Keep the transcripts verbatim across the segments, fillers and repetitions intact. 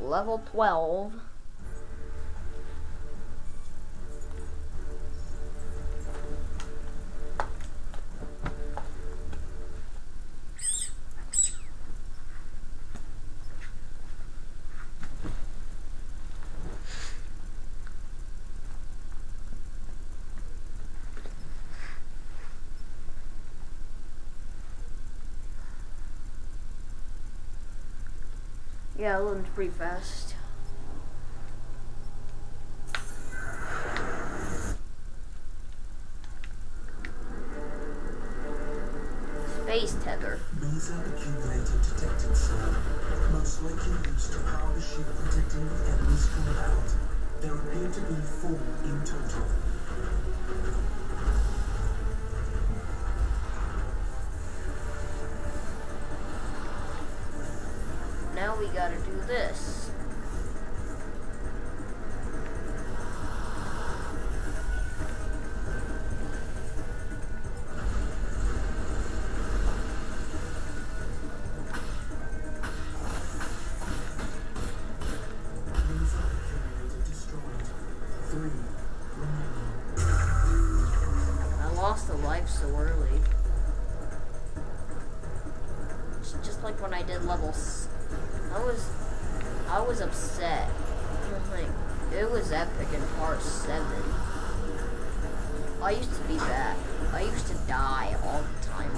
level twelve. Yeah, it loads pretty fast. Space tether. Mesa accumulated detected cell, most likely used to power the ship protecting the enemy's compound. There appear to be four in total. Now we gotta do this. Mesa accumulated destroyed. Three remaining. I lost a life so early. It's just like when I did levels. I was, I was upset. I was like, it was epic in part seven. I used to be bad. I used to die all the time.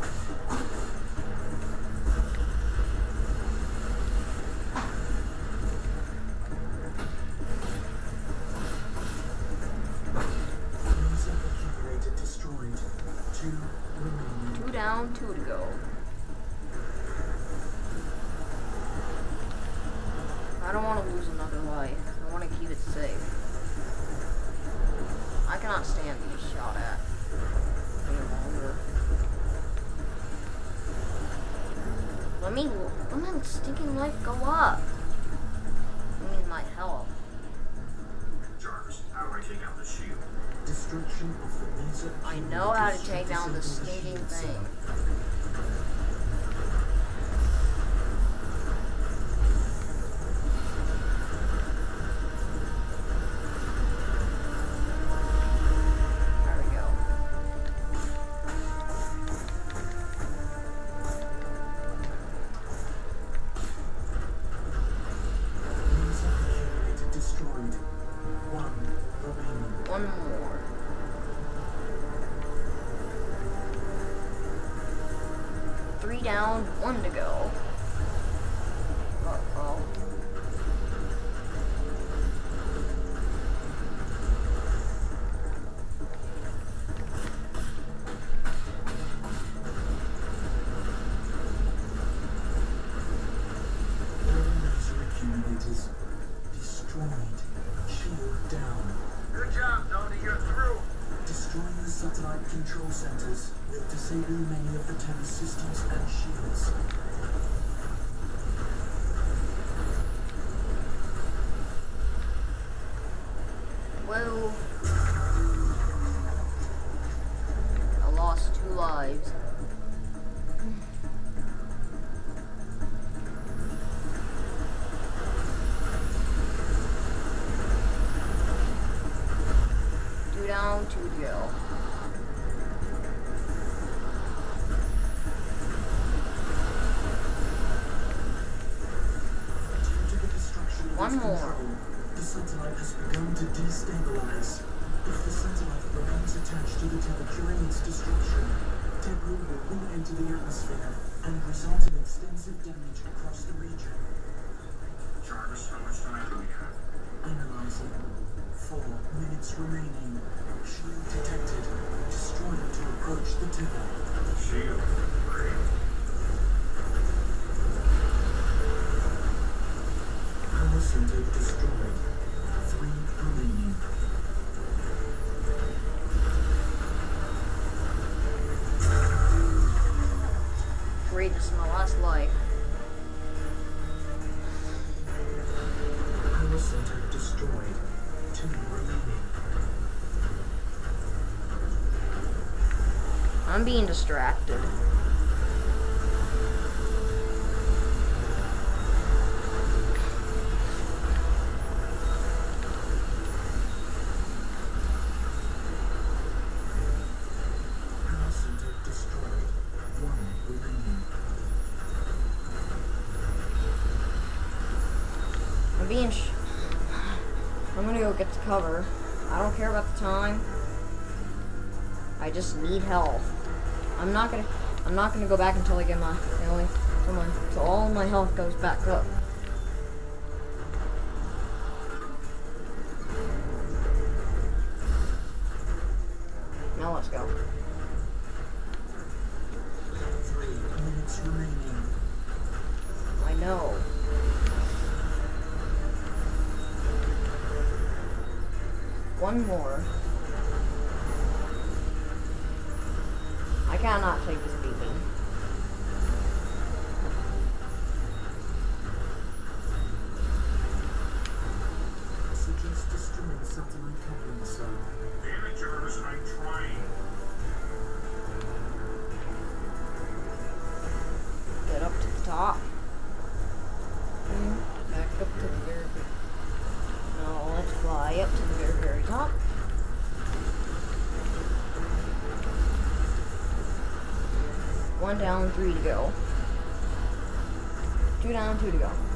Mesa accumulated destroyed. Two remaining. Two down, two to go. I don't want to lose another life. I want to keep it safe. I cannot stand being shot at any longer. Let me, let my stinking life go up. I mean, my health. Jarvis, how do I take out the shield? Destruction of the Mesa. I know how to take down the stinking thing. One more. Three down, one to go. Uh-oh. Laser accumulators destroyed. Shield down. Good job, Tony, you're through. Destroying the satellite control centers will disable many of the Terra systems and shields. Well, I lost two lives. Two down, two to go. Due to the destruction of One its more. control, the satellite has begun to destabilize. If the satellite remains attached to the Terra during its destruction, debris will re-enter the atmosphere and result in extensive damage across the region. Jarvis, how much time do we have? Analyzing. Four minutes remaining. Shield detected. Destroyer to approach the Terra. Shield. Great. Power center destroyed. Three remaining. Great, this is my last life. Power center destroyed. Two remaining. I'm being distracted. being sh I'm gonna go get the cover. I don't care about the time. I just need health. I'm not gonna I'm not gonna go back until I get my only come on, so all my health goes back up. Now let's go. Three minutes remaining. I know. One more. I cannot take this beating. Suggest destroying satellite coupling cell. Damn it, Jarvis, I'm trying. Get up to the top. And back up to the very very. Now let's fly up to the very very top. One down, three to go. Two down, two to go.